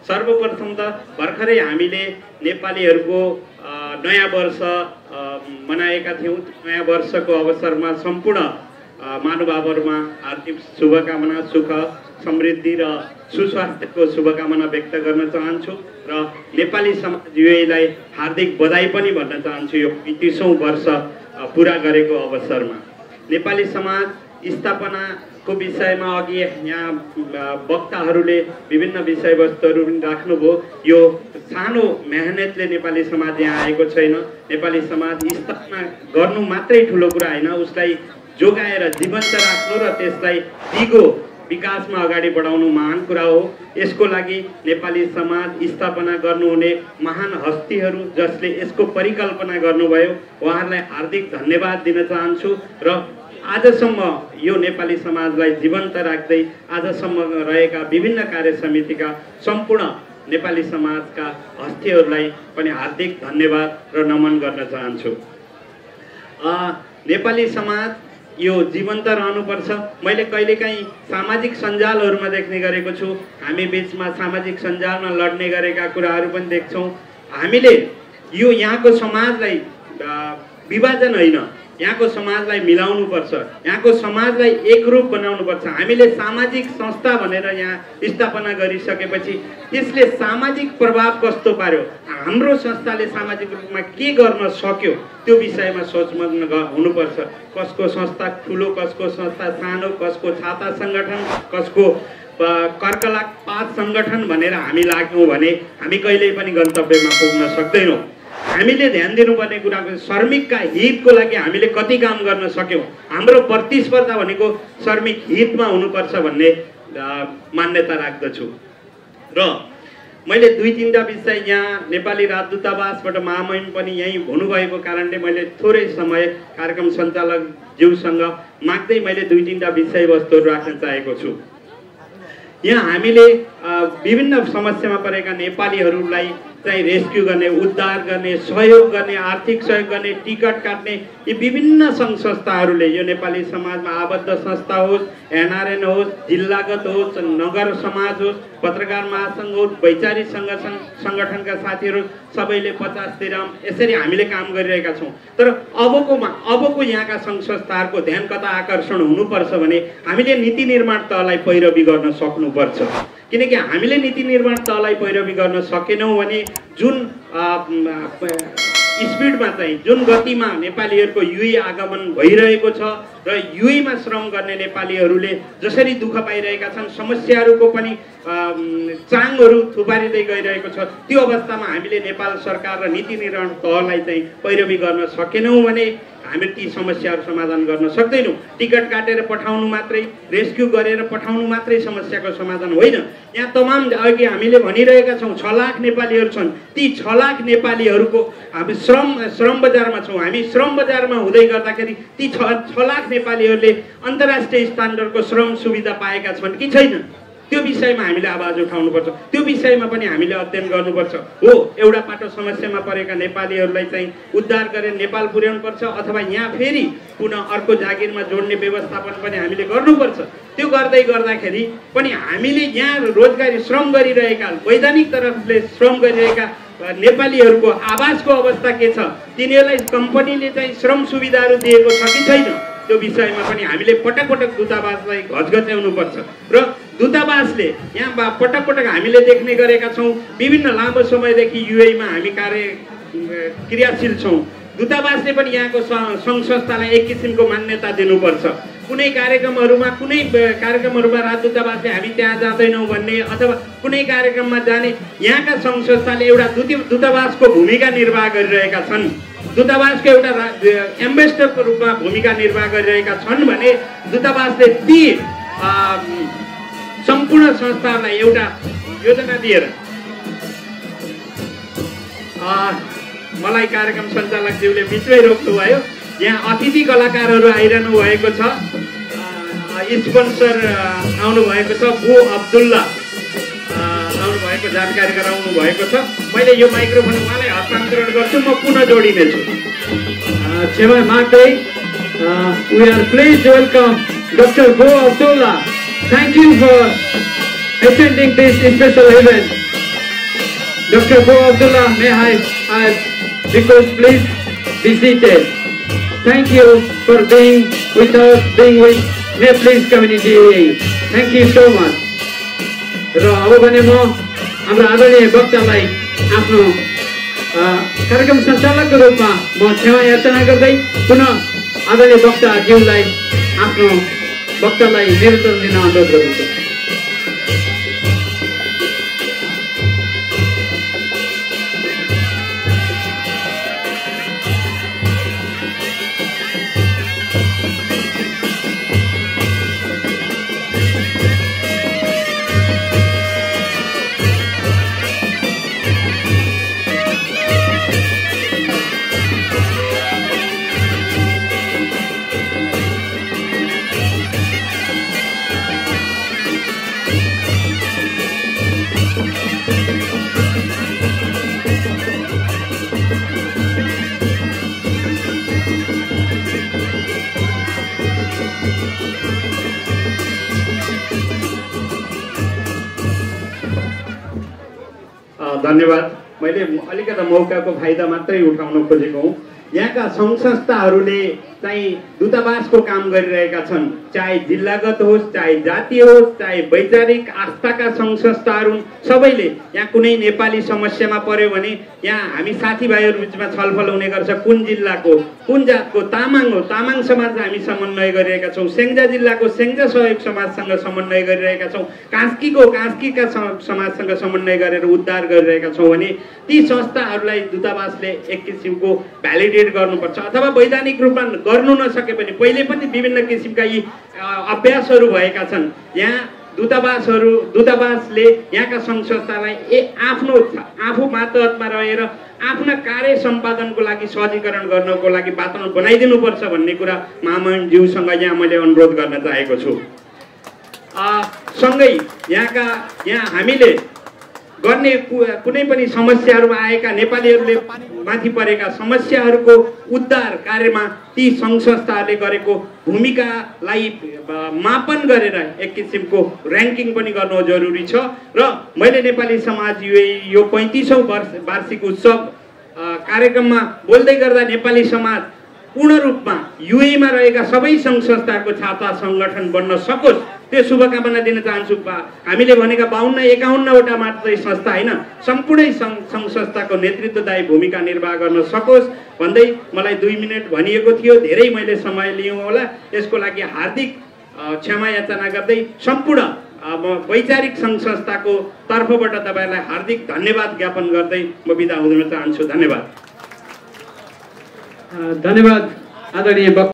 सर्वप्रथम त भर्खरै हामीले नेपालीहरूको नयाँ वर्ष मनाएका थियौँ। नयाँ वर्षको अवसरमा सम्पूर्ण महानुभावहरूमा हार्दिक शुभकामना, सुख समृद्धि र सुस्वास्थ्यको शुभकामना व्यक्त गर्न चाहन्छु र नेपाली समाज युएलाई हार्दिक बधाई पनि भन्न चाहन्छु यो 35औं वर्ष पुरा गरेको अवसरमा। नेपाली समाज स्थापनाको विषयमा अघि यहाँ वक्ताहरूले विभिन्न विषयवस्तुहरू पनि राख्नुभयो। यो सानो मेहनतले नेपाली समाज यहाँ आएको छैन। नेपाली समाज स्थापना गर्नु मात्रै ठुलो कुरा होइन, उसलाई जोगाएर जीवन्त राख्नु र त्यसलाई दिगो विकासमा अगाडि बढाउनु महान कुरा हो। यसको लागि नेपाली समाज स्थापना गर्नुहुने महान हस्तीहरू जसले यसको परिकल्पना गर्नुभयो उहाँहरूलाई हार्दिक धन्यवाद दिन चाहन्छु र आजसम्म यो नेपाली समाजलाई जीवन्त राख्दै आजसम्म रहेका विभिन्न कार्य समितिका सम्पूर्ण नेपाली समाजका हस्तीहरूलाई पनि हार्दिक धन्यवाद र नमन गर्न चाहन्छु। नेपाली समाज यो जीवन्त रहनुपर्छ। मैले कहिलेकाहीँ सामाजिक सञ्जालहरूमा देख्ने गरेको छु, हामी बीचमा सामाजिक सञ्जालमा लड्ने गरेका कुराहरू पनि देख्छौँ। हामीले यो यहाँको समाजलाई विभाजन होइन, यहाँको समाजलाई मिलाउनुपर्छ, यहाँको समाजलाई एकरूप बनाउनुपर्छ। हामीले सामाजिक संस्था भनेर यहाँ स्थापना गरिसकेपछि त्यसले सामाजिक प्रभाव कस्तो पार्यो, हाम्रो संस्थाले सामाजिक रूपमा के गर्न सक्यो त्यो विषयमा सोचमग्न हुनुपर्छ। कसको संस्था ठुलो, कसको संस्था सानो, कसको छाता सङ्गठन, कसको कर्कलाक पात सङ्गठन भनेर हामी लाग्यौँ भने हामी कहिल्यै पनि गन्तव्यमा पुग्न सक्दैनौँ। हामीले ध्यान दिनुपर्ने कुराको श्रमिकका हितको लागि हामीले कति काम गर्न सक्यौँ, हाम्रो प्रतिस्पर्धा भनेको श्रमिक हितमा हुनुपर्छ भन्ने मान्यता राख्दछु। र मैले 2-3टा विषय यहाँ नेपाली राजदूतावासबाट महामहिम पनि यहीँ हुनुभएको कारणले मैले थोरै समय कार्यक्रम सञ्चालक ज्यूसँग माग्दै मैले 2-3टा विषयवस्तुहरू राख्न चाहेको छु। यहाँ हामीले विभिन्न समस्यामा परेका नेपालीहरूलाई चाहिँ रेस्क्यु गर्ने, उद्धार गर्ने, सहयोग गर्ने, आर्थिक सहयोग गर्ने, टिकट काट्ने यी विभिन्न सङ्घ संस्थाहरूले यो नेपाली समाजमा आबद्ध संस्था होस्, एनआरएन होस्, जिल्लागत होस्, नगर समाज होस्, पत्रकार महासङ्घ होस्, वैचारिक सङ्गठनका साथीहरू सबैले 50 दिरहम यसरी हामीले काम गरिरहेका छौँ। तर अबको यहाँका सङ्घ संस्थाहरूको ध्यान कता आकर्षण हुनुपर्छ भने हामीले नीति निर्माण तहलाई पैरवी गर्न सक्नुपर्छ। किनकि हामीले नीति निर्माण तहलाई पैरवी गर्न सकेनौँ भने जुन स्पिडमा चाहिँ जुन गतिमा नेपालीहरूको युए आगमन भइरहेको छ र युएमा श्रम गर्ने नेपालीहरूले जसरी दुःख पाइरहेका छन्, समस्याहरूको पनि चाङहरू थुपारिँदै गइरहेको छ, त्यो अवस्थामा हामीले नेपाल सरकार र नीति निर्माण तहलाई चाहिँ पैरवी गर्न सकेनौँ भने हामी ती समस्याहरू समाधान गर्न सक्दैनौँ। टिकट काटेर पठाउनु मात्रै, रेस्क्यु गरेर पठाउनु मात्रै समस्याको समाधान होइन। यहाँ तमाम अघि हामीले भनिरहेका छौँ 6 लाख नेपालीहरू छन्। ती 6 लाख नेपालीहरूको हामी श्रम बजारमा छौँ। हामी श्रम बजारमा हुँदै गर्दाखेरि ती 6 लाख नेपालीहरूले अन्तर्राष्ट्रिय स्ट्यान्डर्डको श्रम सुविधा पाएका छन् कि छैन, त्यो विषयमा हामीले आवाज उठाउनुपर्छ। त्यो विषयमा पनि हामीले अध्ययन गर्नुपर्छ। हो, एउटा पाटो समस्यामा परेका नेपालीहरूलाई चाहिँ उद्धार गरेर नेपाल पुर्याउनुपर्छ अथवा यहाँ फेरि पुनः अर्को जागिरमा जोड्ने व्यवस्थापन पनि हामीले गर्नुपर्छ। त्यो गर्दै गर्दाखेरि पनि हामीले यहाँ रोजगारी श्रम गरिरहेका, वैधानिक तरफले श्रम गरिरहेका नेपालीहरूको आवासको अवस्था के छ, तिनीहरूलाई कम्पनीले चाहिँ श्रम सुविधाहरू दिएको छ कि छैन, त्यो विषयमा पनि हामीले पटक पटक दूतावासलाई घचघच्याउनुपर्छ। र दूतावासले यहाँ पटक पटक हामीले देख्ने गरेका छौँ, विभिन्न लामो समयदेखि युएमा हामी क्रियाशील छौँ। दूतावासले पनि यहाँको सङ्घ संस्थालाई एक किसिमको मान्यता दिनुपर्छ। कुनै कार्यक्रमहरूमा राजदूतावासले हामी त्यहाँ जाँदैनौँ भन्ने अथवा कुनै कार्यक्रममा जाने यहाँका सङ्घ संस्थाले एउटा दूतावासको भूमिका निर्वाह गरिरहेका छन्, दूतावासको एउटा एम्बेसडरको रूपमा भूमिका निर्वाह गरिरहेका छन् भने दूतावासले ती सम्पूर्ण संस्थाहरूलाई एउटा योजना दिएर मलाई कार्यक्रम सञ्चालकज्यूले बिचमै रोक्नुभयो। यहाँ अतिथि कलाकारहरू आइरहनु भएको छ, स्पोन्सर आउनु भएको छ, बु अब्दुल्ला आउनु भएको जानकारी गराउनु भएको छ। मैले यो माइक्रोफोन उहाँलाई हस्तान्तरण गर्छु, म पुनः जोडिनेछु। Chairman Markday, we are pleased to welcome Dr. Bo Abdullah. Thank you for attending this special event. Dr. Bo Abdullah, may I request please be seated. Thank you for being with us, being with Nepalese community. Thank you so much. र अब भने म हाम्रो आदरणीय वक्तालाई आफ्नो कार्यक्रम सञ्चालकको रूपमा म क्षमा याचना गर्दै पुनः आदरणीय वक्ताज्यूलाई आफ्नो वक्तालाई निरन्तर दिन अनुरोध गर्दछु। धन्यवाद। मैले अलिकति मौकाको फाइदा मात्रै उठाउन खोजेको हुँ। यहाँका सङ्घ संस्थाहरूले चाहिँ दूतावासको काम गरिरहेका छन्, चाहे जिल्लागत होस्, चाहे जातीय होस्, चाहे वैचारिक आस्थाका सङ्घ संस्थाहरू सबैले यहाँ कुनै नेपाली समस्यामा पर्यो भने यहाँ हामी साथीभाइहरू बिचमा छलफल हुने गर्छ। कुन जिल्लाको, कुन जातको, तामाङ हो, तामाङ समाज हामी समन्वय गरिरहेका छौँ, सेङ्जा जिल्लाको सेङ्जा सहयोग समाजसँग समन्वय गरिरहेका छौँ, कास्कीको कास्कीका समाजसँग समन्वय गरेर उद्धार गरिरहेका छौँ भने ती संस्थाहरूलाई दूतावासले एक किसिमको भ्यालिडेट गर्नुपर्छ। अथवा वैधानिक रूपमा गर्नु नसके पनि पहिले पनि विभिन्न किसिमका यी अभ्यासहरू भएका छन्। यहाँ दूतावासले यहाँका सङ्घ संस्थालाई आफू मातहतमा रहेर आफ्ना कार्य सम्पादनको लागि सहजीकरण गर्नको लागि वातावरण बनाइदिनुपर्छ भन्ने कुरा महामहिमज्यूसँग यहाँ मैले अनुरोध गर्न चाहेको छु। सँगै यहाँ हामीले गर्ने कुनै पनि समस्याहरूमा आएका नेपालीहरूले माथि परेका समस्याहरूको उद्धार कार्यमा ती सङ्घ संस्थाहरूले गरेको भूमिकालाई मापन गरेर एक किसिमको र्याङ्किङ पनि गर्नु जरुरी छ। र मैले नेपाली समाज यो 35औं वार्षिक उत्सव कार्यक्रममा बोल्दै गर्दा नेपाली समाज पूर्ण रूपमा युएमा रहेका सबै सङ्घ संस्थाको छाता सङ्गठन बन्न सकोस् त्यो शुभकामना दिन चाहन्छु। हामीले भनेका 52-51वटा मात्रै संस्था होइन, सम्पूर्णै सङ्घ संस्थाको नेतृत्वदायी भूमिका निर्वाह गर्न सकोस् भन्दै मलाई 2 मिनट भनिएको थियो, धेरै मैले समय लिएँ होला। यसको लागि हार्दिक क्षमा याचना गर्दै सम्पूर्ण वैचारिक सङ्घ संस्थाको तर्फबाट तपाईँलाई हार्दिक धन्यवाद ज्ञापन गर्दै म बिदा हुन चाहन्छु। धन्यवाद। धन्यवाद आदरणीय